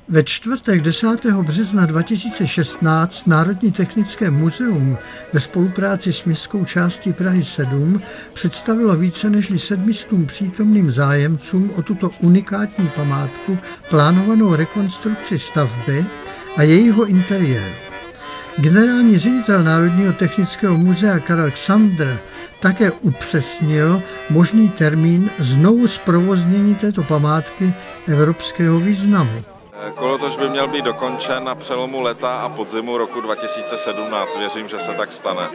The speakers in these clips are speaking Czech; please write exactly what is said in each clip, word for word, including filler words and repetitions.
Ve čtvrtek desátého března dva tisíce šestnáct Národní technické muzeum ve spolupráci s městskou částí Prahy sedm představilo více než sedmistům přítomným zájemcům o tuto unikátní památku plánovanou rekonstrukci stavby a jejího interiéru. Generální ředitel Národního technického muzea Karel Xandr také upřesnil možný termín znovu zprovoznění této památky evropského významu. Kolotoč by měl být dokončen na přelomu léta a podzimu roku dva tisíce sedmnáct. Věřím, že se tak stane.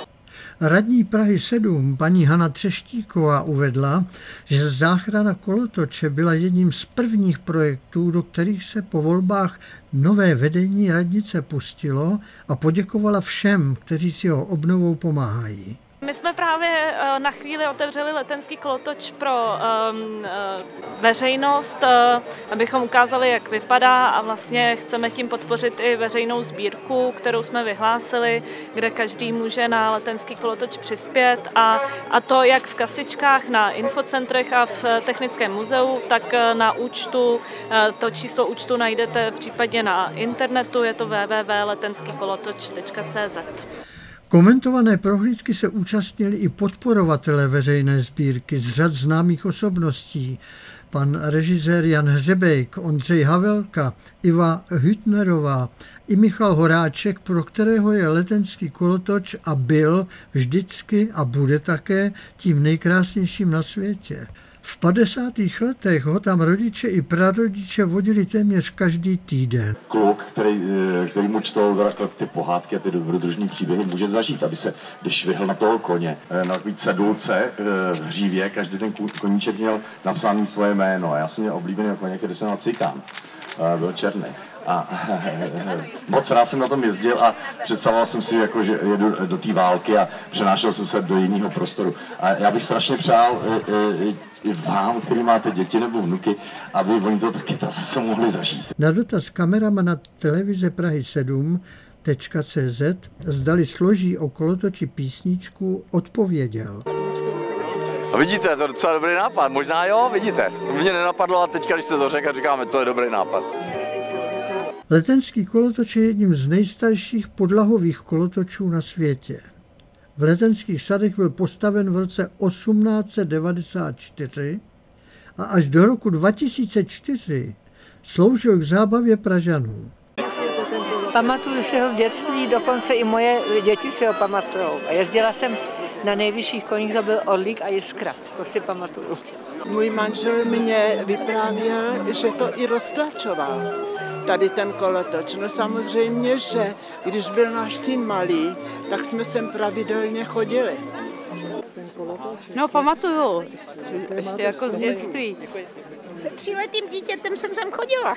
Radní Prahy sedm paní Hana Třeštíková uvedla, že záchrana kolotoče byla jedním z prvních projektů, do kterých se po volbách nové vedení radnice pustilo, a poděkovala všem, kteří si jeho obnovou pomáhají. My jsme právě na chvíli otevřeli letenský kolotoč pro um, veřejnost, uh, abychom ukázali, jak vypadá, a vlastně chceme tím podpořit i veřejnou sbírku, kterou jsme vyhlásili, kde každý může na letenský kolotoč přispět, a, a to jak v kasičkách, na infocentrech a v Technickém muzeu, tak na účtu. To číslo účtu najdete případně na internetu, je to w w w tečka letenský kolotoč tečka c z. Komentované prohlídky se účastnili i podporovatelé veřejné sbírky z řad známých osobností. Pan režisér Jan Hřebejk, Ondřej Havelka, Iva Hütnerová i Michal Horáček, pro kterého je letenský kolotoč a byl vždycky a bude také tím nejkrásnějším na světě. V padesátých letech ho tam rodiče i prarodiče vodili téměř každý týden. Kluk, který, který mu čtou ty pohádky a ty dobrodružné příběhy, může zažít, aby se, když vyhl na toho koně, na takový cedulce v hřívě, každý ten koníček měl napsané svoje jméno. A já jsem měl oblíbený koně, který se jmenoval Cikán. Byl černý. A moc rád jsem na tom jezdil a představoval jsem si, jako, že jedu do té války a přenášel jsem se do jiného prostoru. A já bych strašně přál i vám, který máte děti nebo vnuky, aby oni to taky zase mohli zažít. Na dotaz kameramana televize Prahy sedm tečka c z zdali složí o kolotoči písničku, odpověděl. No vidíte, to je docela dobrý nápad, možná jo, vidíte. Mě nenapadlo a teďka, když jste to řekl, říkáme, to je dobrý nápad. Letenský kolotoč je jedním z nejstarších podlahových kolotočů na světě. V Letenských sadech byl postaven v roce osmnáct set devadesát čtyři a až do roku dva tisíce čtyři sloužil k zábavě Pražanů. Pamatuju si ho z dětství, dokonce i moje děti si ho pamatujou. A jezdila jsem na nejvyšších koních, to byl Orlík a Jiskra, to si pamatuju. Můj manžel mě vyprávěl, že to i roztlačoval, tady ten kolotoč. No samozřejmě, že když byl náš syn malý, tak jsme sem pravidelně chodili. No pamatuju, ještě jako z dětství. Se tříletým dítětem jsem sem chodila.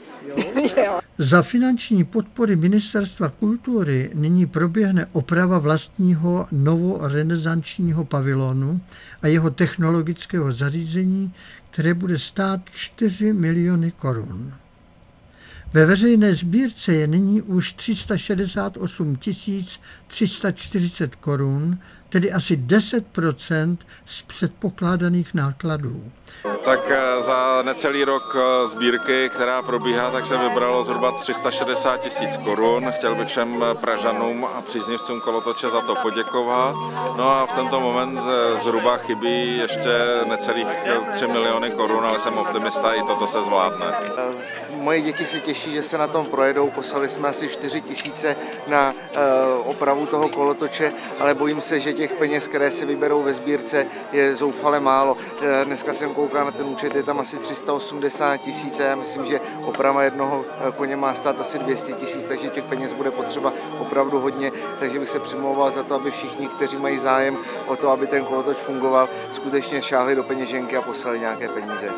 Za finanční podpory Ministerstva kultury nyní proběhne oprava vlastního novorenesančního pavilonu a jeho technologického zařízení, které bude stát čtyři miliony korun. Ve veřejné sbírce je nyní už tři sta šedesát osm tisíc tři sta čtyřicet korun, tedy asi deset procent z předpokládaných nákladů. Tak za necelý rok sbírky, která probíhá, tak se vybralo zhruba tři sta šedesát tisíc korun. Chtěl bych všem Pražanům a příznivcům kolotoče za to poděkovat. No a v tento moment zhruba chybí ještě necelých tři miliony korun, ale jsem optimista, i toto se zvládne. Moje děti se těší, že se na tom projedou. Poslali jsme asi čtyři tisíce na opravu toho kolotoče, ale bojím se, že těch peněz, které se vyberou ve sbírce, je zoufale málo. Dneska jsem koukal na ten účet, je tam asi tři sta osmdesát tisíc. Já myslím, že oprava jednoho koně má stát asi dvě stě tisíc, takže těch peněz bude potřeba opravdu hodně. Takže bych se přimlouval za to, aby všichni, kteří mají zájem o to, aby ten kolotoč fungoval, skutečně šáhli do peněženky a poslali nějaké peníze.